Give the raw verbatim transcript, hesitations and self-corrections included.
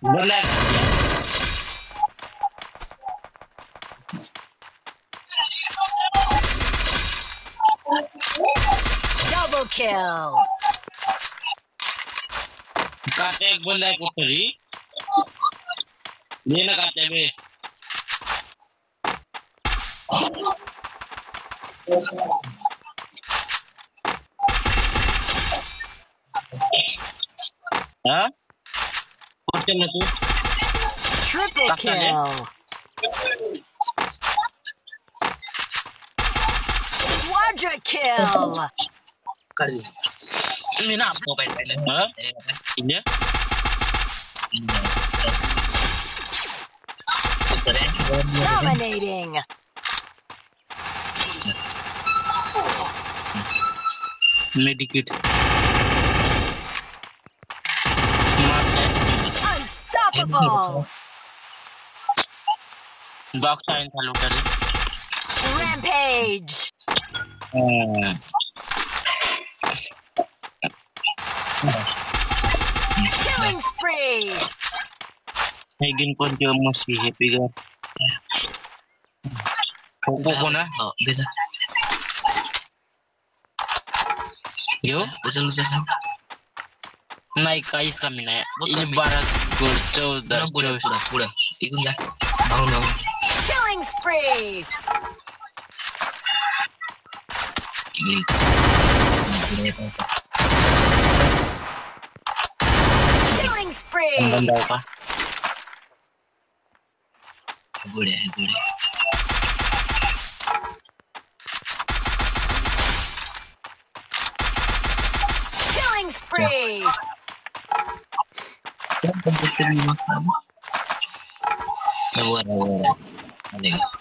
Boleh. Double kill. Kate boleh putri. Dia nak kate be. Hah? Macam mana tu? Triple kill. Quadra kill. Kali. Ini nak apa main main? Hah? Ini? Dominating. Medikit. Unstoppable. Box sign thalo kali. Rampage. Hmm. Killing spree. Higin pun dia masih happy kan. Pokok pun ah. Oh, bisa. Yo, Betul betul. naik kais kami naik. Ini barat gocol dah. Udah, udah, udah. Ikut ya. Bangun, bangun. Killing spree. Ini. Killing spree. Benda apa? Boleh, boleh. Killing spree. Yang penting makan. Sabar, sabar. Aneh.